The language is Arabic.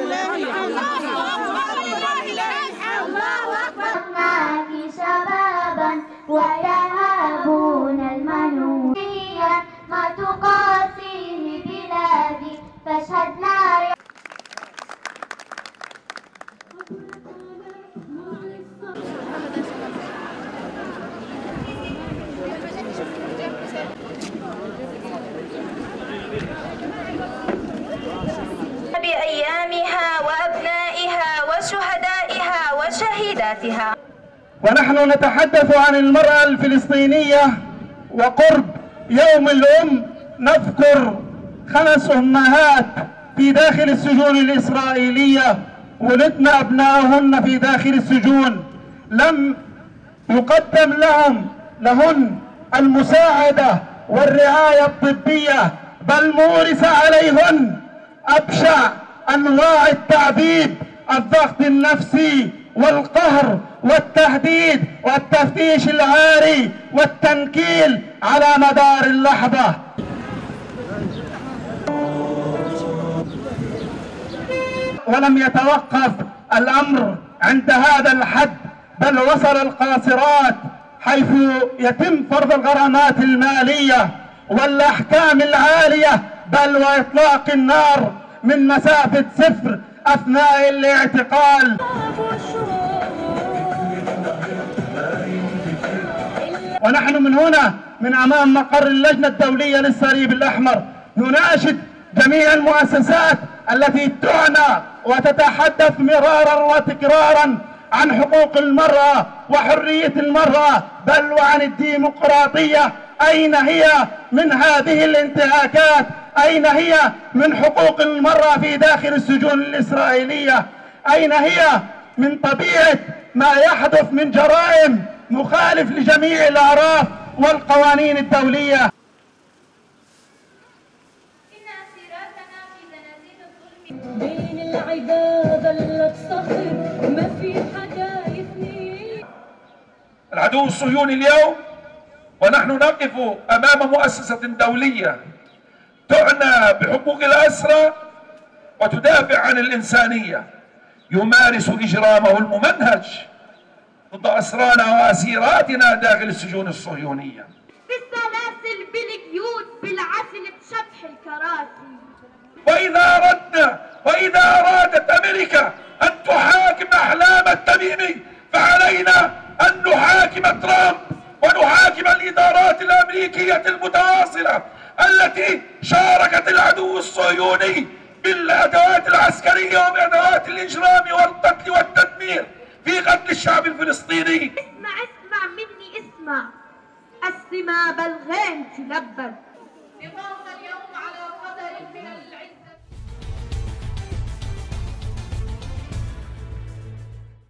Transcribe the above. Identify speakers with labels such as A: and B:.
A: شبابا ويهابون المنون ما تقاسيه بلادي فاشهدنا.
B: بأيامها وأبنائها وشهدائها وشهيداتها.
C: ونحن نتحدث عن المرأة الفلسطينية وقرب يوم الأم، نذكر 5 أمهات في داخل السجون الإسرائيلية ولدن أبنائهن في داخل السجون، لم يقدم لهن المساعدة والرعاية الطبية، بل مورس عليهن أبشع أنواع التعذيب، الضغط النفسي والقهر والتهديد والتفتيش العاري والتنكيل على مدار اللحظة. ولم يتوقف الأمر عند هذا الحد، بل وصل القاصرات حيث يتم فرض الغرامات المالية والأحكام العالية، بل وإطلاق النار من مسافة 0 أثناء الاعتقال. ونحن من هنا من أمام مقر اللجنة الدولية للصليب الأحمر نناشد جميع المؤسسات التي تعنى وتتحدث مرارا وتكرارا عن حقوق المرأة وحرية المرأة، بل وعن الديمقراطية. أين هي من هذه الانتهاكات؟ أين هي من حقوق المرأة في داخل السجون الإسرائيلية؟ أين هي من طبيعة ما يحدث من جرائم مخالف لجميع الأعراف والقوانين الدولية؟
A: إن أسيراتنا في زنازين الظلم
D: بين العباد لا تصخر ما في حدا يثني.
E: العدو الصهيوني اليوم ونحن نقف أمام مؤسسة دولية تعنى بحقوق الأسرى وتدافع عن الإنسانية، يمارس إجرامه الممنهج ضد أسرانا وأسيراتنا داخل السجون الصهيونية.
A: بالسلاسل، بالقيود، بالعزل، بشبح الكراسي.
E: وإذا أرادت أمريكا أن تحاكم أحلام التميمي فعلينا أن نحاكم ترامب ونحاكم الإدارات الأمريكية المتواصلة التي شاركت العدو الصهيوني بالأدوات العسكرية وبأدوات الإجرام والقتل والتدمير في قتل الشعب الفلسطيني.
A: اسمع مني، اسمع. السما بالغين تلبد